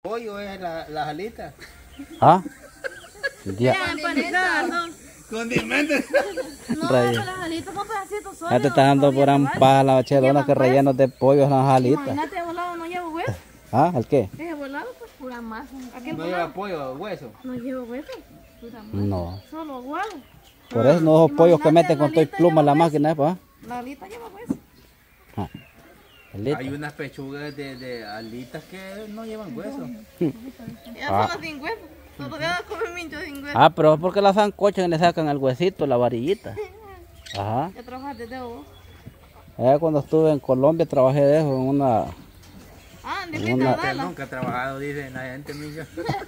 pollo es las alitas. ¿Ah? Ya, empanizado. Condimentos. No, Rayos. las alitas son pedacitos solos. Ya te está dando por ampaz la bachelona que rellenos de pollo en las alitas. Imagínate, volado no llevo hueso. ¿Ah? ¿El qué? Ese volado, pues pura masa. Aquel No volado lleva pollo, hueso. no lleva hueso. Pura masa. No. Solo huevo. Por eso no esos pollos que meten con todo y Imagínate, pluma en la lleva máquina, ¿pa? La alita lleva hueso. Ah. Alita. Hay unas pechugas de alitas que no llevan hueso. Ya son las sin hueso. Todavía comen mincho sin hueso. Ah, pero es porque la sancochan y le sacan el huesito, la varillita. Ajá. Ya trabajaste de vos. Cuando estuve en Colombia trabajé de eso en una... Ah, de Una- pita, Usted dala. nunca ha trabajado, dice la gente, mijo.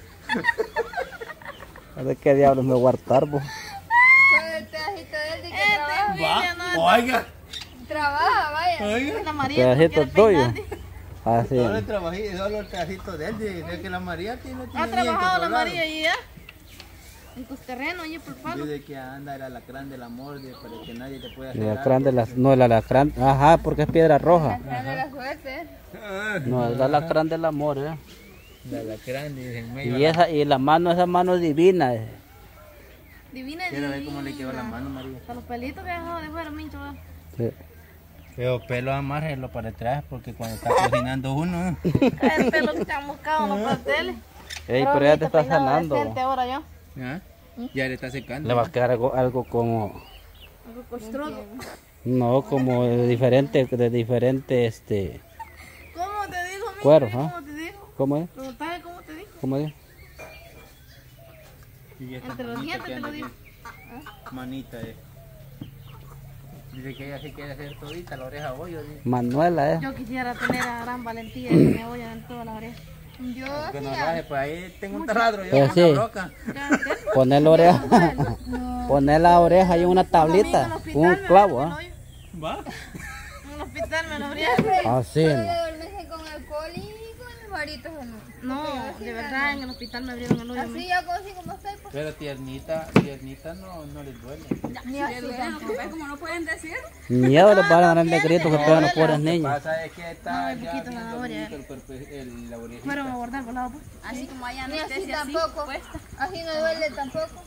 ¿De qué diablos me voy a hartar, vos? Con el pedacito de él de que trabaja. No, Oiga. Trabaja, vaya. Oiga. la María no Pedacito quiere tuyo. peinarte. Así. Solo el trabajito, solo el pedacito de él, dice que la María tiene Ha bien trabajado la controlado. María y ya. En tus terrenos, allí por palo. Dice que anda el alacrán del amor, para que nadie te pueda El hacer alacrán de las... No, el alacrán... Ajá, porque es piedra roja. Dale la suerte. algo. No, el alacrán del amor, El alacrán, dice en medio. Y esa mano es divina. Divina y Quiero ver cómo le quedó la mano, María. Hasta los pelitos que dejó de fuera, mincho. ¿Va? Sí. Pero pelo amárrelo para atrás, porque cuando está cocinando uno. El pelo que te han buscado en los pasteles. Ey, pero ya te está peinado sanando. decente ahora yo. ¿Ah? Ya le está secando. Le va a quedar algo como... Algo costrudo. No, como de diferente, ¿Cómo te dijo, mincho? Cuero, ¿ah? ¿Cómo te dijo? ¿Cómo es? Preguntale cómo te dijo. ¿Cómo es? Y esta Entre los manita dientes que te lo anda digo. aquí. Manita, Dice que ella sí quiere hacer todita la oreja hoyo. Dice. Manuela, Yo quisiera tener a gran valentía y que me voy en toda la oreja. Yo Que no sí, raje, pues ahí tengo un taladro yo Pues con sí. la roca. Poner la oreja. Poner la oreja y una tablita. Un clavo, ¿ah? ¿Va? En el hospital me lo abría. Así, de ¿no? dormirse con alcohol y con los varitos o no. No, de verdad, en el hospital me abrieron el hoyo. Así ya así como estoy, pues Pero tiernita no les duele. ni así tampoco. Miedo le van a dar el negrito que pegan los pobres Lo que niños. pasa es que está No, ya poquito bien zanahoria. dormidito el cuerpo, la orejita. Fueron a guardar por lado. Así como hay anestesia así tampoco. Así no duele tampoco.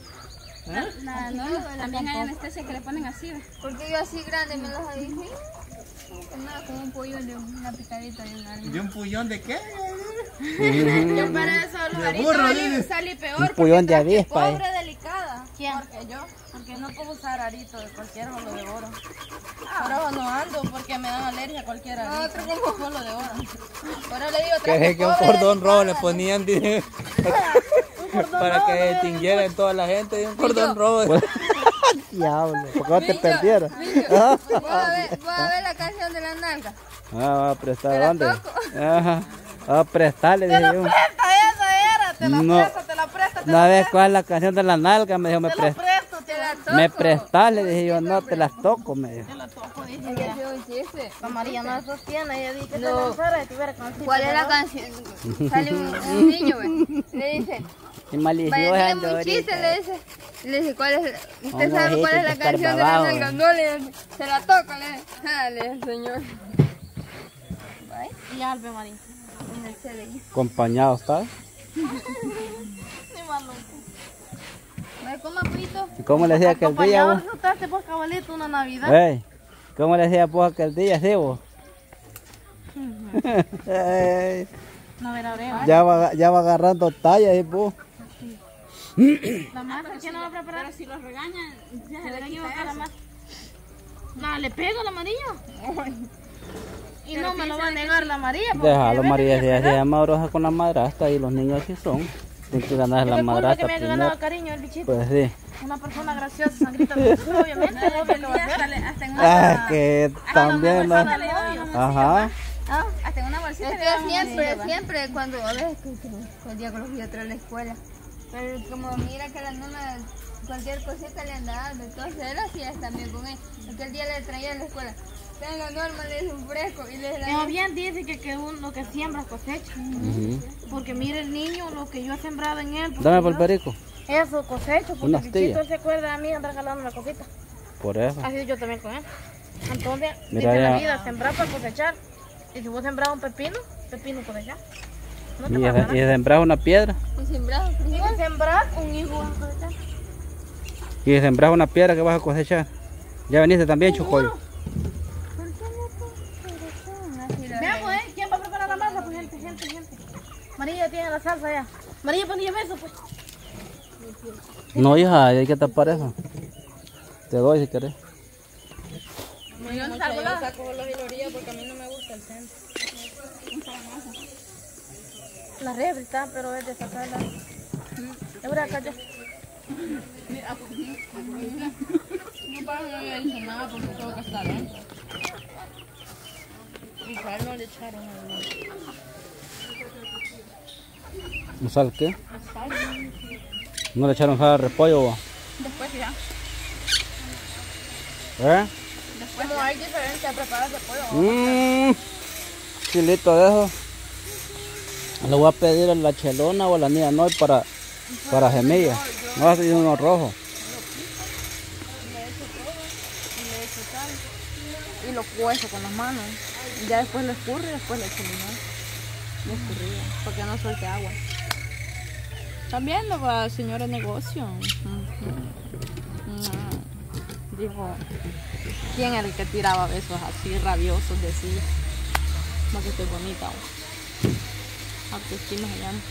También hay anestesia que le ponen así. Porque yo así grande me los dije. Nada, como un pollo de una picadita de un alma. ¿Y un puñón de qué? Yo para eso De burro, dice. salí peor. Un puñón de avispa, Pobre delicada. ¿Quién? Porque no puedo usar arito de cualquier oro de oro. Ahora no ando porque me dan alergia a cualquier arito. Solo de oro. Ahora le digo Que es que un cordón rojo le ponían dice, para que extinguiera en toda la gente un cordón rojo. Diablo, porque no te perdieron. Voy a ver la canción de la nalga. Va a prestar ¿Te la dónde. toco? Ajá. Va a prestarle, dije yo. Esa era, te la No. presto, te la presto, te Una la vez presto. cuál es la canción de la nalga, me dijo, Te la presto, te la toco. me prestale, dije yo, no te las toco, me dijo. Te la toco, Es dice que ella. sí, un chiste. La María no sostiene, ella dice que No. te lanzara y tuviera conciencia. ¿Cuál es la canción? Sale un niño, ve. Le dice, Y maliciosa vaya, ando dígame un chiste, ahorita. le dice. Le dice, ¿cuál es? ¿Usted Vamos, sabe cuál es la hijito, canción de la escarbado. nalga? No le dice, se la toca, le dice. Dale, señor. Y Albe María. En el CDI. Acompañado, ¿está? Ni más loco. ¿Me coma frito? ¿Y cómo le decía aquel día Acompañado, vos? disfrutaste pues cabalito una Navidad. Ey, ¿cómo le decía vos aquel día, sí vos? Ey, No, ver, abreva. ya va agarrando talla, ¿sí vos? La masa, ¿quién no va a preparar? Pero si los regañan, ya Se se le le equivoca quita la eso. masa. No, le pego a la María. Y no me lo va a negar la María. porque Déjalo, ve, María, mira, se llama broja con la madrastra y los niños así son. Tienes que ganar ¿qué la me culpa que madrastra me haya primero. ganado cariño el bichito? Pues sí. Una persona graciosa, sangrita, obviamente, no sé qué va a hacer. Hasta en Ah, que también. ¿no? bolsita le doy, Ajá. hasta en una bolsita Es le doy que siempre cuando a veces que el día que los fui a traer a la escuela. Pero como mira que la nona cualquier cosita le anda dando, entonces él hacía también con él. Aquel día le traía a la escuela. Tenga Norma, le hizo un fresco y le Pero bien dice que uno que siembra cosecha. Ujú. Porque mire el niño, lo que yo he sembrado en él. porque Dame yo- por el perico. Eso cosecho, porque Una el bichito astilla. él se acuerda a mí andar jalando una cosita. Por eso. Así yo también con él. Entonces, Mira dice la ya. vida, sembrar para cosechar. Y si vos sembras un pepino, pepino cosechar. Y sembrar una piedra. Y sembrar frijol. Y sembrar un hijo. Y sembrar una piedra que vas a cosechar. Ya veniste también, Chocoyo. ¿Por qué no así la Veamos, ¿quién va a preparar la masa? Pues gente. María tiene la salsa ya. María, ponía eso, pues. No, hija, hay que tapar eso. Te doy si querés. Yo saco los hilorías porque a mí no me gusta el centro. La refri está, pero es de sacarla. Es verdad, acá ya. No había dicho nada porque tengo que estar dentro. Y sal no le echaron algo. ¿No sal qué? ¿No le echaron sal al repollo? ¿O? Después ya. Como hay diferencia, preparas de pollo. Chilito de eso. Le voy a pedir a la chelona o a la niña Noy para semillas. No, así uno rojo. Y lo cuezo con las manos. Y ya después lo escurro y después le echo limón. Lo escurría, porque no suelte agua. También lo va el señor de negocio. Dijo, ¿quién era el que tiraba besos así rabiosos? Decía, como que estoy bonita. Autoestima se llama.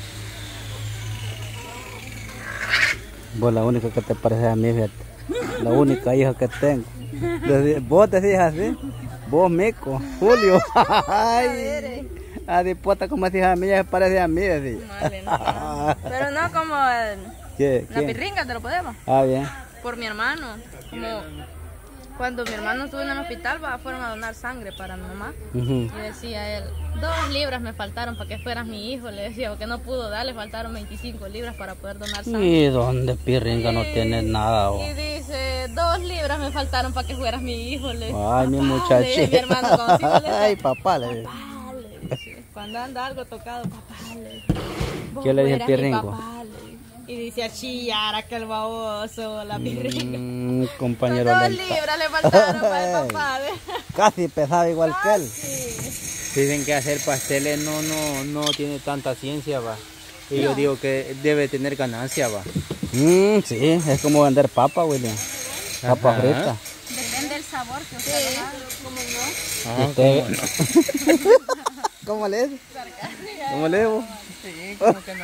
Vos la única que te parece a mí, fíjate. La única hija que tengo. Vos decís así. Vos, Mico, Julio. Ay, adipota como decís a mí, ya se parece a mí, decís. Vale, no. Pero no como ¿Qué? la pirringa, te lo podemos. Ah, bien. Por mi hermano. Como cuando mi hermano estuvo en el hospital, fueron a donar sangre para mi mamá. Y decía él, 2 libras me faltaron para que fueras mi hijo. Le decía, porque no pudo dar, le faltaron 25 libras para poder donar sangre. ¿Y dónde pirringa no tiene nada? Y dice, 2 libras me faltaron para que fueras mi hijo. Le decía, Ay, mi "Papá", muchacho. le dije, mi hermano consigo, le decía, Ay, papá, le dice. "Papá", le dice, cuando anda algo tocado, papá, le dice, "Vos ¿Qué le dice el fueras mi pirringo? papá", le dice. Y dice a chillar aquel baboso, la pirringa. Compañero 2 mental. libras le faltaron para el papá. Casi pesaba igual que él. Dicen que hacer pasteles no tiene tanta ciencia, va. Y yo digo que debe tener ganancia, va. Sí, es como vender papa, William. Papa Ajá. frita. Depende del sabor que usted le haga. Usted- ¿Cómo le es? ¿Cómo le es? Sí, como que no.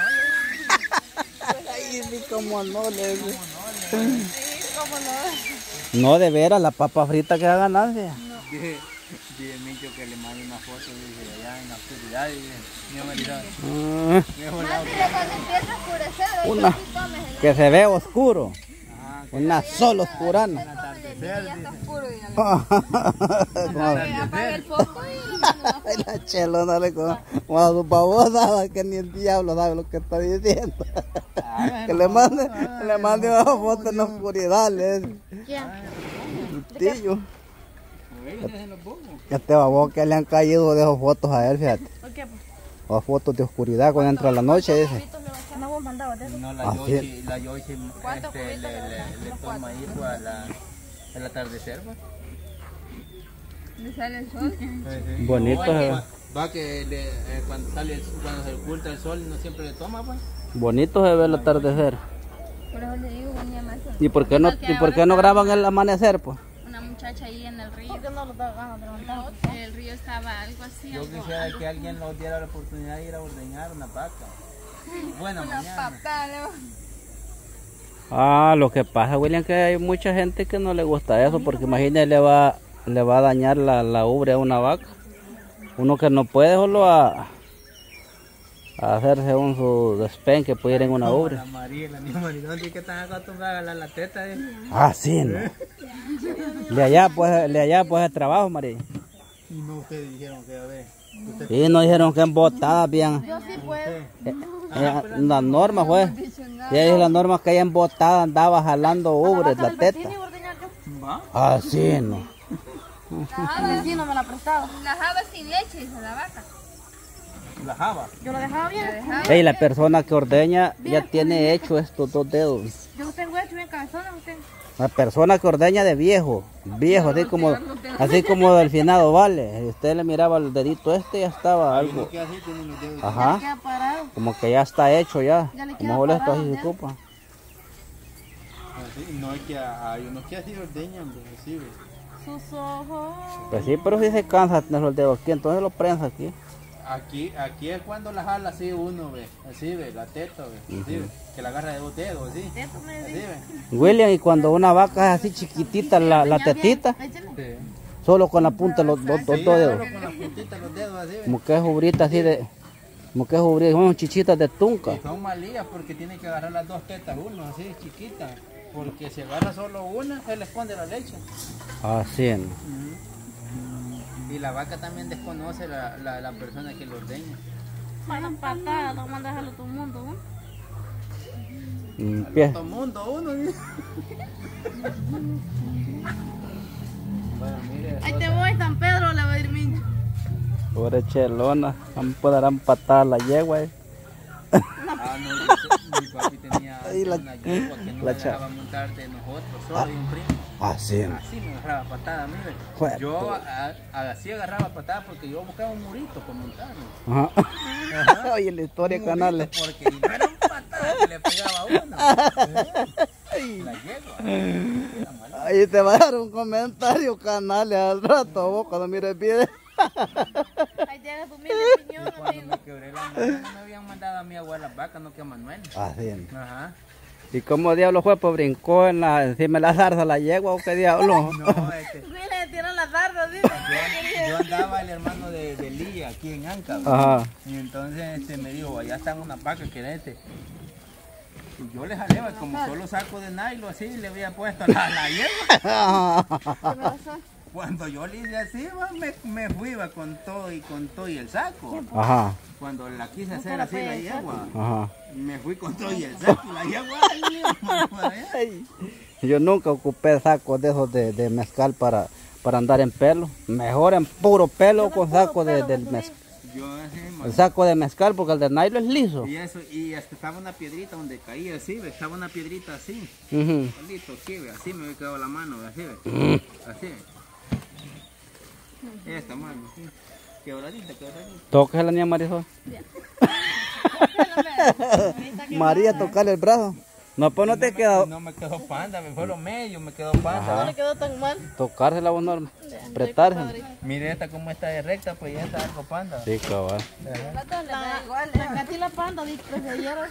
Ay, sí, cómo no le es. No, de veras, la papa frita que da ganancia. Dije Micho que le mande una foto, dice, allá en la oscuridad, y dice, mi abuelita, Mándale cuando empieza a oscurecer. ahí Una sí comes el que se ve oscuro. Una sola oscurana. ya está oscuro. Apaga el foco y La chelona le con a su babosa que ni el diablo sabe lo que está diciendo. Que le mande una foto en la oscuridad, le dice. Tío. Este baboso que le han caído de esas fotos a él, fíjate. ¿Por qué? Pues? O fotos de oscuridad cuando entra la noche, dice. No vos mandabas de eso. no, Ah, la Yoshi le toma hijo al atardecer, va. Le sale el sol. Bonito, Va que cuando se oculta el sol no siempre le toma, pues. bonito se ve el atardecer. Por eso le digo, venía más sol. ¿Y por qué no graban el amanecer, pues? una muchacha ahí en el río. ¿Por qué no lo da ganas de levantar? El río estaba algo así. Yo quisiera que alguien nos diera la oportunidad de ir a ordeñar una vaca. Buena mañana. Papá, Ah, lo que pasa, William, que hay mucha gente que no le gusta eso, porque imagínate le va a dañar la ubre a una vaca. Uno que no puede solo a hacer según su despenque puede ir en una ubre. La María, la niña María, ¿dónde es que están acostumbradas a la teta? Ah, sí, ¿no? Le allá pues el trabajo, María. Y no, ustedes dijeron que a ver. Y nos dijeron que embotadas bien. Yo sí puedo. La norma fue. Y ahí la norma que ella embotada andaba jalando ubres, la teta. ¿Tiene ordeñar yo? ¿Va? Ah, sí, ¿no? El vecino me la prestaba. la java sin leche, dice la vaca. La java. Yo lo dejaba bien. Y la persona que ordeña ya tiene hecho estos 2 dedos. Yo tengo hecho bien cabezones, usted. La persona que ordeña de viejo, así como del finado, vale. Y usted le miraba el dedito ya estaba algo. Que así tienen los dedos. Ajá. Queda parado. como que ya está hecho ya. Ya le Como queda molesto parado, así se ya. ocupa. Así, no hay que, hay unos que así ordeñan, pues, así, ve. Sus ojos. Pues sí, pero si se cansa de tener el dedo aquí, entonces lo prensa aquí. Aquí es cuando la jala así uno, ve, así, ve, la teta, ve, así, ve, que la agarra de dos dedos, así, Esto me así, dice. ve. William, y cuando una vaca es así chiquitita, la tetita, Échale. Sí. solo con la punta de los dos Sí, dedos. solo con la puntita de los dedos, así, ve. Como que es jubrita así de, como que es jubrita, son chichitas de tunca. Y son malías porque tiene que agarrar las dos tetas uno, así, chiquitas. Porque si agarra solo una, se le esconde la leche. Así. Y la vaca también desconoce la persona que lo ordeña. Para patadas, lo mandas a todo el mundo, ¿no? Empieza. Todo mundo, uno. ¿Sí? Bueno, mire. Ahí te voy, San Pedro, le va a ir Mincho. Pobre chelona, no podrán patar la yegua. Ah, no, mi papi tenía Ay, la- una yegua que no la la dejaba montar de nosotros, solo y un primo. Así. Así me agarraba patada, mire. Fuerte. Yo así agarraba patada porque yo buscaba un murito para montarme. Ajá. Oye, la historia, Un canales. murito, porque no era un patada que le pegaba a uno. La yegua. Era mala. Ahí te va a dar un comentario, canales, al rato, vos cuando mires video. Ahí te hagas tu mil opinión, Cuando amigo. me quebré la mano, no me habían mandado a mi abuela vaca, no que a Manuel. Así. Ajá. ¿Y cómo diablo fue? Pues brincó encima de la zarza la yegua o qué diablo. No, Sí, le tiran las zardas, dice. yo andaba el hermano de Lía aquí en Anca. Ajá. Y entonces me dijo, allá están unas vacas que y yo le jalé, como solo saco de nylon así, le había puesto la yegua. Cuando yo le hice así, me fui con todo y el saco. Ajá. Cuando la quise hacer así la yegua, Ajá. me fui con todo y el saco y la yegua. Ay, Yo nunca ocupé sacos de esos de mezcal para andar en pelo. Mejor en puro pelo con saco del mezcal. yo así, El saco de mezcal porque el de nylon es liso. y eso, y hasta estaba una piedrita donde caía así, ve, estaba una piedrita así, Ujú. solito aquí, ve, así me había quedado la mano, ve, así, ve, así, ve. Esta mano, así, quebradita. Tócase la niña Marisol. María, tocarle el brazo. No, pues no te queda. No me quedó panda, me fue lo medio, me quedó No panda. le quedó tan mal. Tocársela vos norma. Apretarse. Mire esta como está de recta, pues ya está algo panda. Sí, cabal. La Katy la panda, dice que ayer.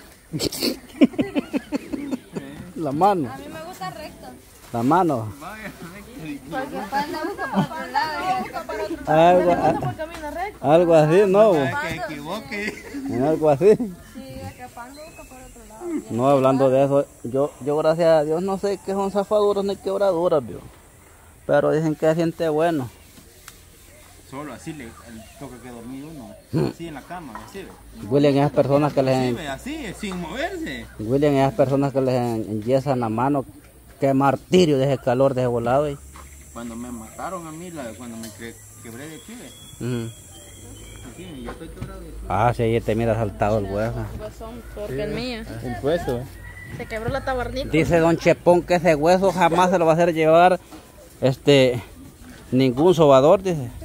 La mano. A mí me gusta recto. La mano. Vaya, Porque panda busca para otro lado. Algo, Camina recto. algo así, no. que equivoque. Algo así. Sí, es que panda busca por otro lado. No, hablando de eso, yo gracias a Dios no sé qué son zafaduras ni quebraduras, vio. Pero dicen que se siente bueno. Solo así le toca que dormir uno, así en la cama, así, ve. William, esas personas que Así, les, ve, así, sin moverse. William, esas personas que les enyesan la mano, qué martirio de ese calor de ese volado. Cuando me mataron a mí, cuando me quebré de aquí, ve. Ujú. Aquí, yo estoy quebrado de aquí. Ah, sí, ahí te mira saltado el hueso. Pues son peor que el mío. Un hueso. Se quebró la tabarnita. Dice don Chepón que ese hueso jamás se lo va a hacer llevar ningún sobador, dice.